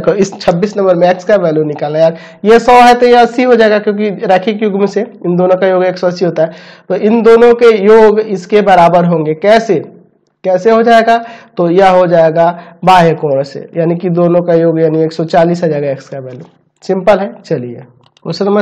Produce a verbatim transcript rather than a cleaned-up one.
देखो इस छब्बीस नंबर में x का वैल्यू निकालना यार, ये सौ है तो ये अस्सी हो जाएगा क्योंकि रैखिक युग्म से इन दोनों का योग एक सौ अस्सी होता है। तो इन दोनों के योग इसके बराबर होंगे। कैसे कैसे हो जाएगा? तो यह हो जाएगा बाह्य कोण से, यानी कि दोनों का योग यानी एक सौ चालीस आ जाएगा x का वैल्यू। सिंपल है। चलिए क्वेश्चन नंबर